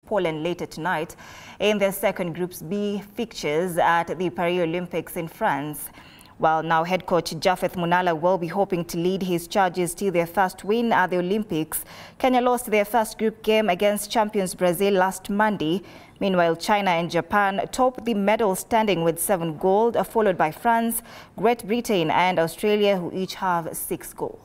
Poland later tonight in their second Group B fixtures at the Paris Olympics in France. While now head coach Japheth Munala will be hoping to lead his charges to their first win at the Olympics, Kenya lost their first group game against champions Brazil last Monday. Meanwhile, China and Japan top the medal standing with 7 gold, followed by France, Great Britain and Australia, who each have 6 gold.